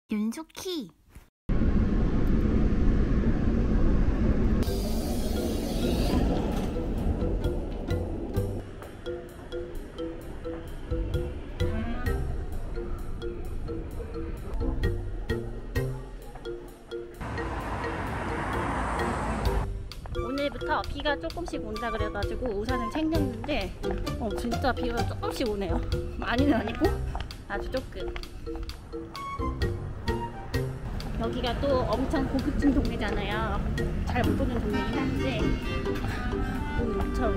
윤주키. 오늘부터 비가 조금씩 온다 그래가지고 우산을 챙겼는데 진짜 비가 조금씩 오네요. 많이는 아니고 아주 조금. 여기가 또 엄청 고급진 동네잖아요. 잘 못 보는 동네긴 한데 오늘 모처럼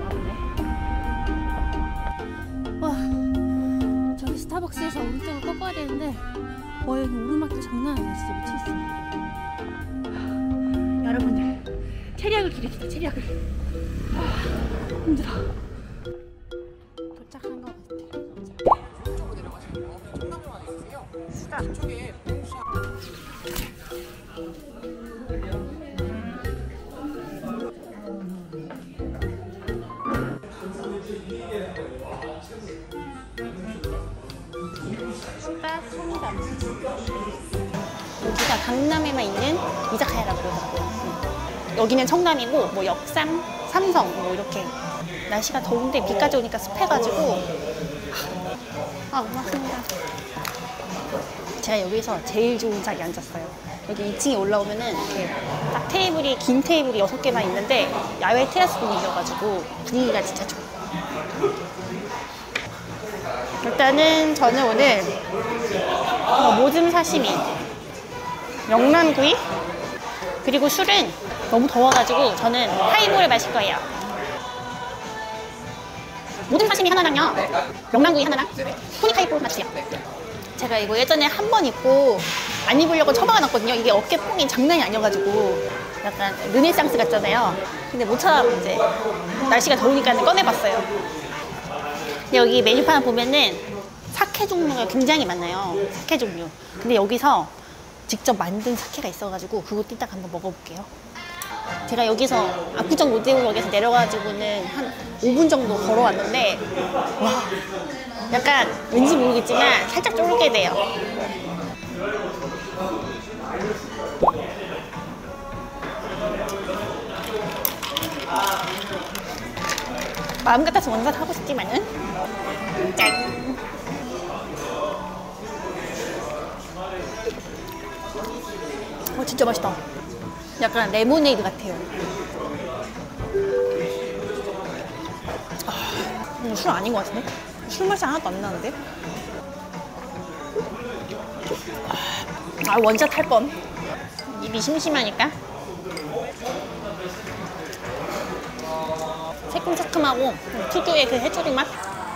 와보네. 와, 저기 스타벅스에서 오른쪽을 꺾어야 되는데 여기 오르막도 장난 아니야. 진짜 미치겠어. 여러분들 체력을 기르시죠. 체력을. 힘들어. 도착한 것 같아. 이쪽으로 내려가시면 청담동 안에 있으세요. 수다. 이쪽에 수다 청담. 여기가 강남에만 있는 이자카야라고 하더라고요. 여기는 청담이고 뭐 역삼, 삼성 뭐 이렇게. 날씨가 더운데 비까지 오니까 습해가지고 고맙습니다. 제가 여기서 제일 좋은 자리에 앉았어요. 여기 2층에 올라오면은 이렇게 딱 테이블이 긴 테이블이 6개만 있는데 야외 테라스 분위기여가지고 분위기가 진짜 좋아요. 일단은 저는 오늘 모듬 사시미, 명란구이, 그리고 술은 너무 더워가지고 저는 하이볼을 마실 거예요. 모듬 사시미 하나랑요, 명란구이 하나랑 토닉 하이볼 마세요. 제가 이거 예전에 한 번 입고 안 입으려고 처박아놨거든요. 이게 어깨 뽕이 장난이 아니어가지고 약간 르네상스 같잖아요. 근데 모처럼 이제 날씨가 더우니까 꺼내봤어요. 근데 여기 메뉴판 보면은 사케 종류가 굉장히 많아요. 사케 종류. 근데 여기서 직접 만든 사케가 있어가지고 그것도 이따가 한번 먹어볼게요. 제가 여기서 압구정 롯데월드에서 내려가지고는 한 5분 정도 걸어왔는데 와, 약간 왠지 모르겠지만 살짝 쫄게 돼요. 마음 같아서 원샷 하고 싶지만은 짠! 진짜 맛있다. 약간 레모네이드 같아요. 술 아닌 것 같은데? 술 맛이 하나도 안 나는데? 원샷 할 뻔. 입이 심심하니까. 새콤새콤하고 특유의 그 해조류 맛.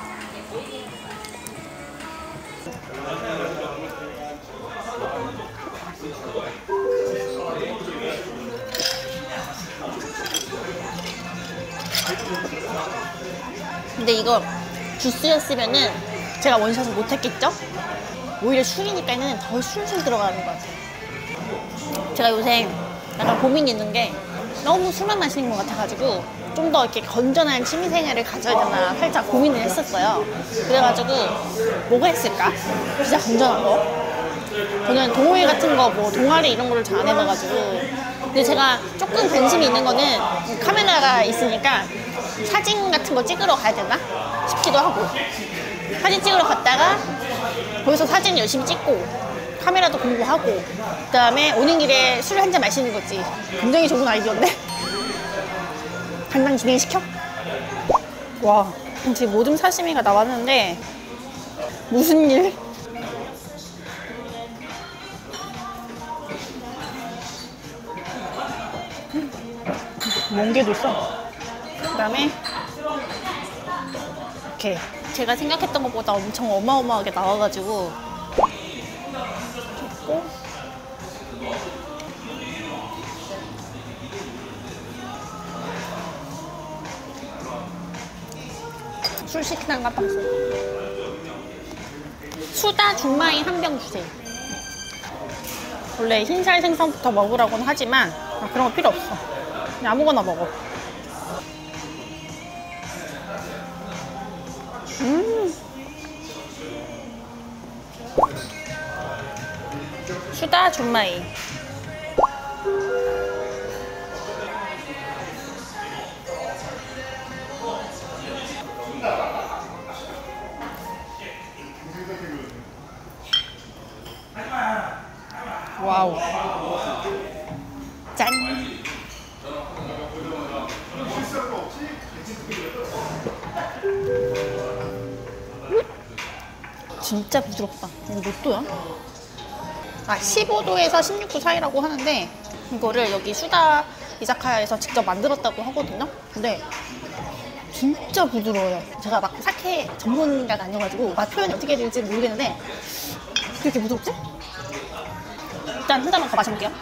근데 이거 주스였으면은 제가 원샷을 못했겠죠? 오히려 술이니까는 더 술술 들어가는 것 같아요. 제가 요새 약간 고민이 있는 게 너무 술만 마시는 것 같아가지고 좀 더 이렇게 건전한 취미생활을 가져야 되나 살짝 고민을 했었어요. 그래가지고 뭐가 있을까? 진짜 건전한 거? 저는 동호회 같은 거, 뭐 동아리 이런 거를 잘 안 해봐가지고. 근데 제가 조금 관심이 있는 거는 카메라가 있으니까 사진 같은 거 찍으러 가야 되나 싶기도 하고, 사진 찍으러 갔다가 거기서 사진 열심히 찍고 카메라도 공부하고 그 다음에 오는 길에 술 한 잔 마시는 거지. 굉장히 좋은 아이디어인데? 당장 진행시켜? 와, 지금 모듬 사시미가 나왔는데 무슨 일? 멍게도 있어. 그 다음에 이렇게 제가 생각했던 것보다 엄청 어마어마하게 나와가지고 있고, 술 시키는 깜빡 했어. 수다 중마이 한 병 주세요. 원래 흰살 생선부터 먹으라고는 하지만 그런 거 필요 없어. 그냥 아무거나 먹어. 수다 준마이. 와우. 짠. 진짜 부드럽다. 이거 몇 도야? 아, 15도에서 16도 사이라고 하는데 이거를 여기 수다 이자카야에서 직접 만들었다고 하거든요. 근데 진짜 부드러워요. 제가 막 사케 전문가가 아니어가지고 맛 표현이 어떻게 해야 될지 모르겠는데 그렇게 부드럽지? 일단 한 잔만 더 마셔볼게요.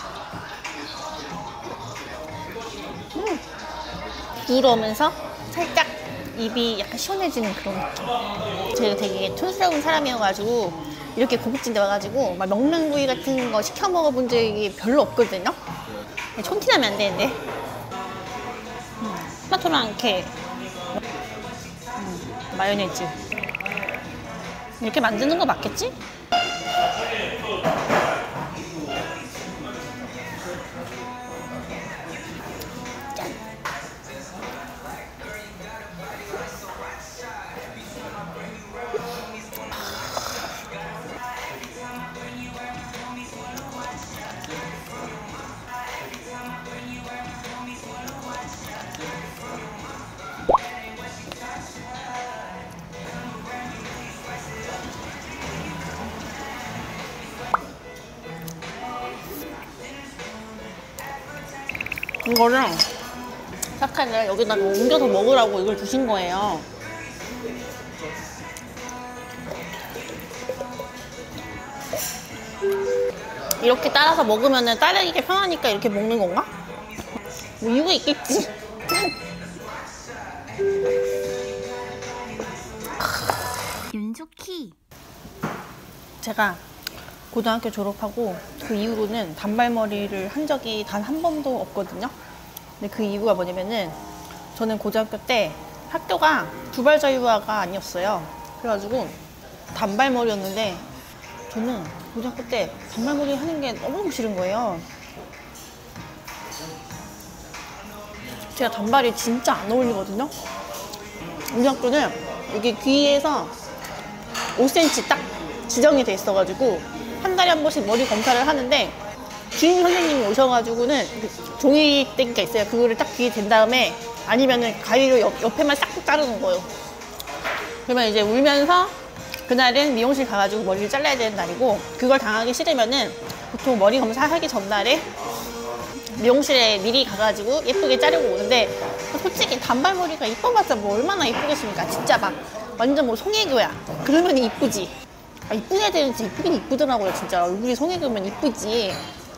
부드러우면서 살짝 입이 약간 시원해지는 그런 느낌. 제가 되게 촌스러운 사람이어가지고 이렇게 고급진 데 와가지고 막 명란구이 같은 거 시켜 먹어본 적이 별로 없거든요. 촌티나면 안 되는데. 토마토랑 이렇게 마요네즈 이렇게 만드는 거 맞겠지? 이거를 사카를 여기다가 옮겨서 먹으라고 이걸 주신 거예요. 이렇게 따라서 먹으면 따르기 편하니까 이렇게 먹는 건가? 뭐 이유가 있겠지. 윤주키. 제가 고등학교 졸업하고 그 이후로는 단발머리를 한 적이 단 한 번도 없거든요. 근데 그 이유가 뭐냐면은 저는 고등학교 때 학교가 두발자유화가 아니었어요. 그래가지고 단발머리였는데 저는 고등학교 때 단발머리 하는 게 너무 싫은 거예요. 제가 단발이 진짜 안 어울리거든요. 우리 학교는 여기 귀에서 5cm 딱 지정이 돼 있어가지고 한 달에 한 번씩 머리 검사를 하는데 주임 선생님이 오셔가지고는 종이대기가 있어요. 그거를 딱 귀에 댄 다음에 아니면은 가위로 옆에만 싹둑 자르는 거예요. 그러면 이제 울면서 그날은 미용실 가가지고 머리를 잘라야 되는 날이고 그걸 당하기 싫으면은 보통 머리 검사하기 전날에 미용실에 미리 가가지고 예쁘게 자르고 오는데 솔직히 단발머리가 이뻐봤자 뭐 얼마나 이쁘겠습니까? 진짜 막 완전 뭐 송혜교야. 그러면 이쁘지. 아, 이쁜 애들은 진짜 이쁘긴 이쁘더라고요. 진짜 얼굴이 송혜교면 이쁘지.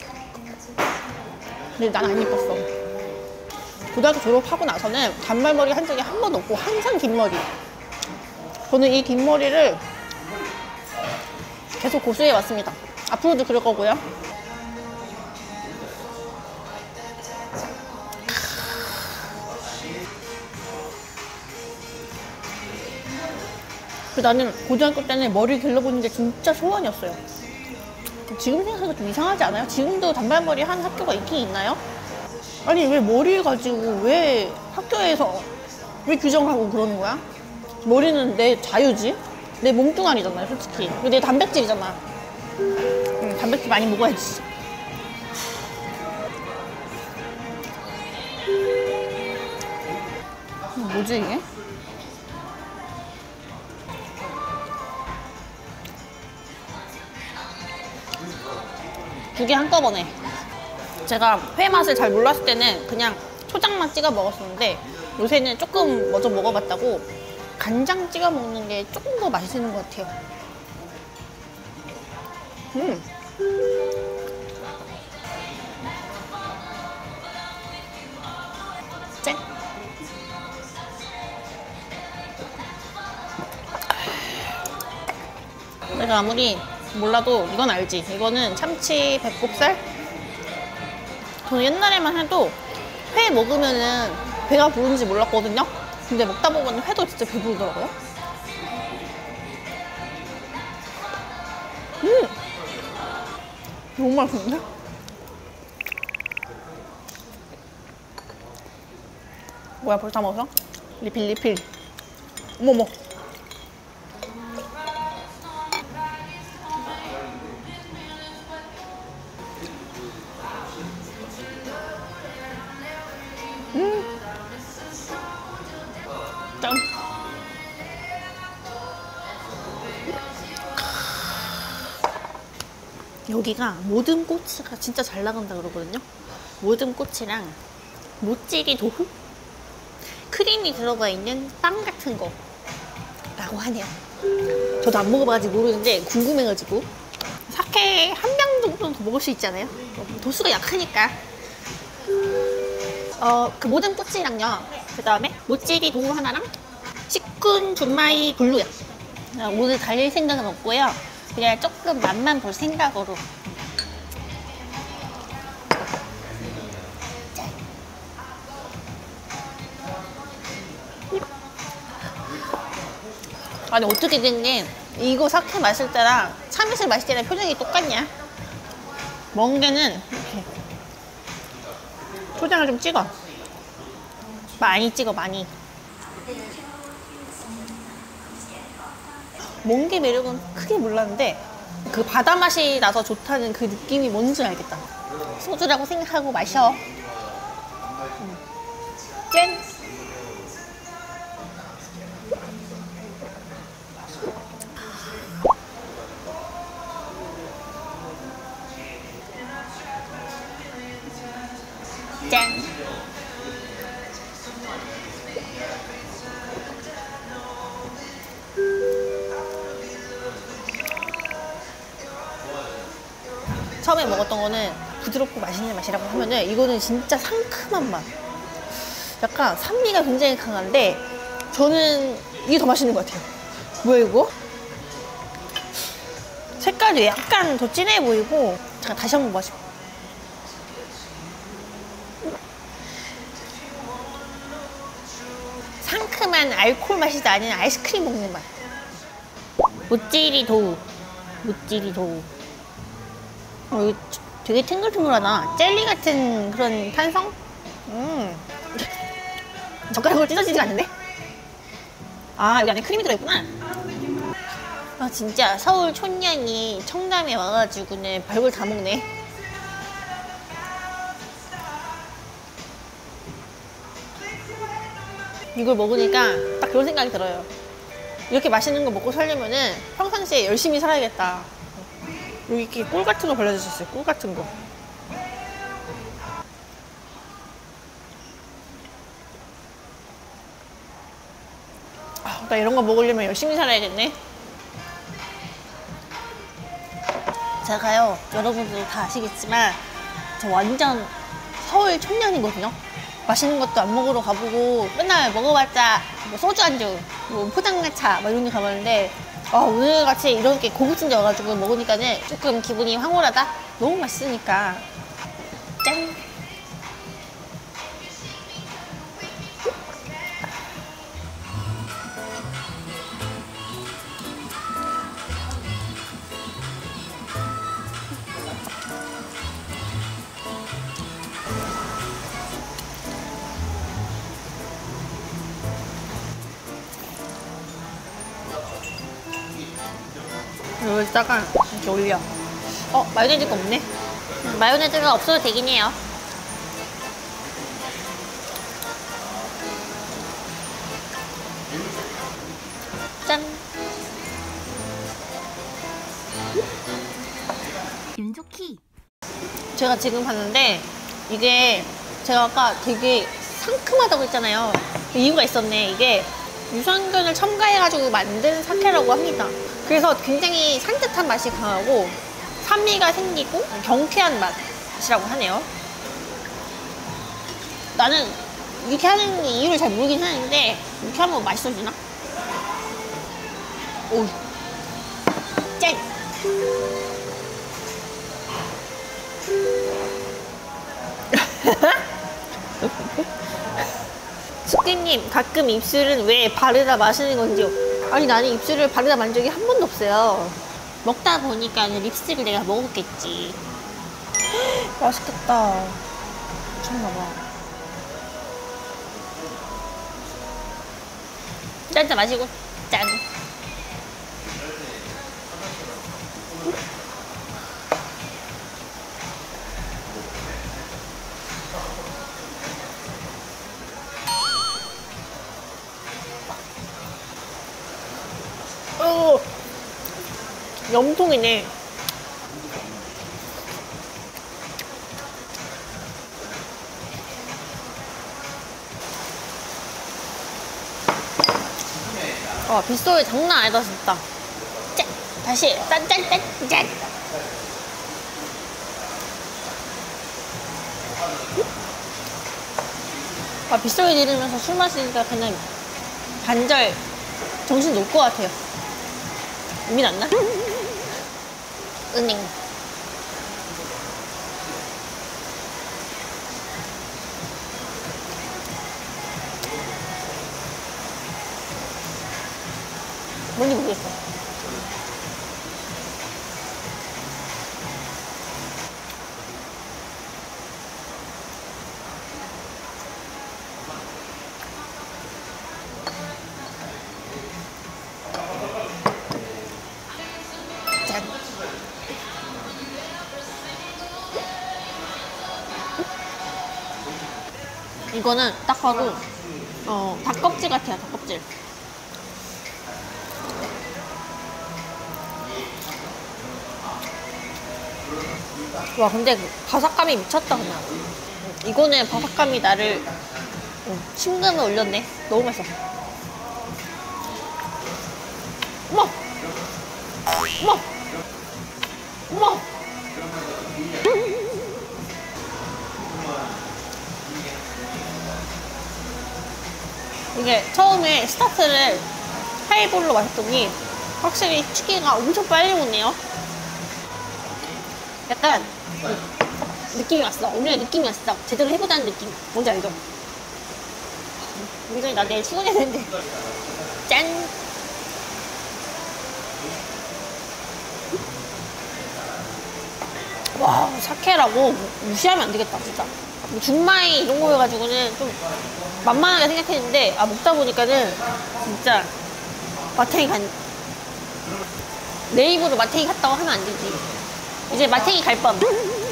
근데 난 안 이뻤어. 고등학교 졸업하고 나서는 단발머리 한 적이 한 번도 없고 항상 긴 머리. 저는 이 긴 머리를 계속 고수해 왔습니다. 앞으로도 그럴 거고요. 나는 고등학교 때는 머리 길러보는 게 진짜 소원이었어요. 지금 생각해도 좀 이상하지 않아요? 지금도 단발머리 하는 학교가 있긴 있나요? 아니 왜 머리 가지고 왜 학교에서 왜 규정하고 그러는 거야? 머리는 내 자유지? 내 몸뚱아리잖아요 솔직히. 그리고 내 단백질이잖아. 단백질 많이 먹어야지. 뭐지 이게? 두 개 한꺼번에. 제가 회 맛을 잘 몰랐을 때는 그냥 초장만 찍어 먹었었는데 요새는 조금 먼저 먹어봤다고 간장 찍어 먹는 게 조금 더 맛있는 것 같아요. 짠! 내가 아무리 몰라도 이건 알지. 이거는 참치 배꼽살? 저는 옛날에만 해도 회 먹으면은 배가 부른지 몰랐거든요. 근데 먹다 보면 회도 진짜 배부르더라고요. 너무 맛있는데? 뭐야, 벌써 다 먹었어? 리필. 어머머. 짠. 여기가 모든 꼬치가 진짜 잘 나간다 그러거든요. 모든 꼬치랑 모찌리 도후? 크림이 들어가 있는 빵 같은 거 라고 하네요. 저도 안 먹어봐가지고 모르는데 궁금해가지고. 사케 한 병 정도는 더 먹을 수 있잖아요. 도수가 약하니까. 그 모든 꼬치랑요, 그 다음에 모찌리 도후 하나랑 치쿤 준마이 블루요. 오늘 달릴 생각은 없고요. 그냥 조금 맛만 볼 생각으로. 아니 어떻게 된 게 이거 사케 마실 때랑 참이슬 마실 때랑 표정이 똑같냐? 멍게는 이렇게 초장을 좀 찍어. 많이 찍어, 많이. 멍게 매력은 크게 몰랐는데 그 바다 맛이 나서 좋다는 그 느낌이 뭔지 알겠다. 소주라고 생각하고 마셔. 짠! 짠! 처음에 먹었던 거는 부드럽고 맛있는 맛이라고 하면은 이거는 진짜 상큼한 맛. 약간 산미가 굉장히 강한데 저는 이게 더 맛있는 것 같아요. 뭐야 이거? 색깔도 약간 더 진해 보이고. 잠깐 다시 한번 마셔. 상큼한 알코올 맛이 아닌 아이스크림 먹는 맛. 모찌리 도우. 모찌리 도우. 이거 되게 탱글탱글하다. 젤리 같은 그런 탄성? 젓가락으로 찢어지지가 않는데? 아, 여기 안에 크림이 들어있구나. 아, 진짜 서울 촌년이 청담에 와가지고는 별걸 다 먹네. 이걸 먹으니까 딱 그런 생각이 들어요. 이렇게 맛있는 거 먹고 살려면은 평상시에 열심히 살아야겠다. 여기 이렇게 꿀 같은 거 발라주셨어요. 꿀 같은 거. 아, 나 이런 거 먹으려면 열심히 살아야겠네. 제가요, 여러분들 다 아시겠지만 저 완전 서울 청년이거든요. 맛있는 것도 안 먹으러 가보고 맨날 먹어봤자 뭐 소주 안주, 뭐 포장마차 막 이런 데 가봤는데 오늘같이 이렇게 고급진 데 와가지고 먹으니까는 조금 기분이 황홀하다? 너무 맛있으니까. 짠! 여기다가 이렇게 올려. 마요네즈가 없네. 마요네즈가 없어도 되긴 해요. 짠. 윤조키. 제가 지금 봤는데 이게 제가 아까 되게 상큼하다고 했잖아요. 이유가 있었네. 이게 유산균을 첨가해가지고 만든 사케라고 합니다. 그래서 굉장히 산뜻한 맛이 강하고 산미가 생기고 경쾌한 맛이라고 하네요. 나는 이렇게 하는 이유를 잘 모르긴 하는데 이렇게 하면 맛있어지나? 오, 짠! 숙기님, 가끔 입술은 왜 바르다 마시는 건지요? 아니, 나는 입술을 바르다 만 적이 한 번도 없어요. 먹다 보니까 립스틱을 내가 먹었겠지. 맛있겠다. 미쳤나봐. 짠짠 마시고 짠. 염통이네. 와, 빗소리 장난 아니다, 진짜. 짠! 다시, 짠짠짠! 짠! 와, 빗소리 들으면서 술 마시니까 그냥 반절 정신 놓을 것 같아요. 의미 났나? 은행. 뭔지 모르겠어. 짠. 이거는 딱 봐도 닭껍질 같아요. 닭껍질. 와, 근데 그 바삭감이 미쳤다 그냥. 이거는 바삭감이 나를 심금을 올렸네. 너무 맛있어. 어머! 어머! 어머! 이게 처음에 스타트를 하이볼로 마셨더니 확실히 취기가 엄청 빨리 오네요. 약간 느낌이 왔어. 오늘 느낌이 왔어. 제대로 해보자는 느낌. 뭔지 알죠? 민정이 나 내일 출근해야 되는데. 짠! 와, 사케라고 무시하면 안 되겠다, 진짜. 준마이 이런 거 해가지고는 좀 만만하게 생각했는데, 먹다 보니까는 진짜 마탱이 내 입으로 마탱이 갔다고 하면 안 되지. 이제 마탱이 갈 뻔.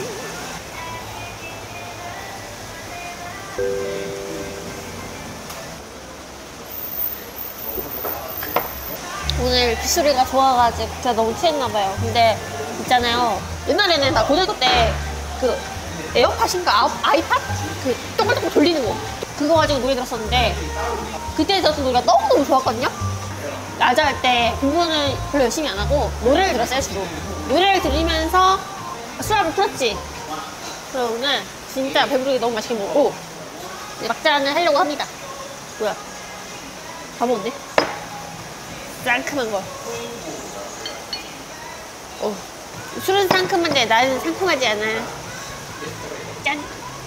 오늘 빗소리가 좋아가지고 제가 너무 취했나봐요. 근데 있잖아요. 옛날에는 나 고등학교 때 그 에어팟인가 아이팟? 그 동글동글 돌리는 거. 그거 가지고 노래 들었었는데 그때 들었던 노래가 너무너무 좋았거든요. 낮에 할 때 공부는 별로 열심히 안 하고 노래를 들었어요, 주로. 노래를 들으면서 술 한번 풀었지. 그래서 오늘 진짜 배부르게 너무 맛있게 먹고 막장을 하려고 합니다. 뭐야? 다 먹었네? 상큼한 거. 술은 상큼한데 나는 상큼하지 않아. 짠!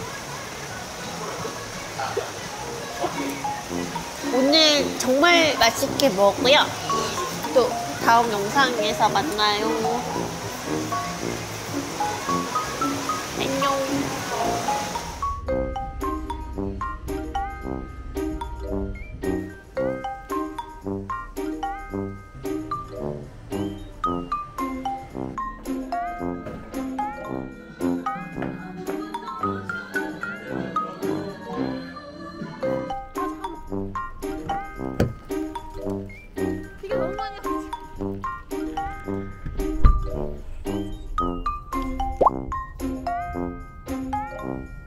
오늘 정말 맛있게 먹고요. 또 다음 영상에서 만나요. 안녕. 비가 너무 많이 와가지고.